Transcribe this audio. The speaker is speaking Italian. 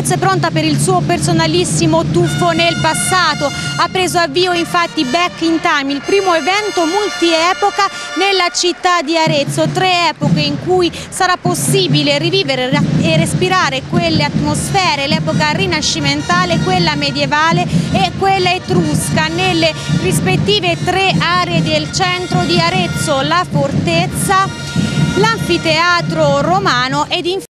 Arezzo è pronta per il suo personalissimo tuffo nel passato. Ha preso avvio infatti Back in Time, il primo evento multiepoca nella città di Arezzo. 3 epoche in cui sarà possibile rivivere e respirare quelle atmosfere, l'epoca rinascimentale, quella medievale e quella etrusca, nelle rispettive 3 aree del centro di Arezzo: la fortezza, l'anfiteatro romano ed infine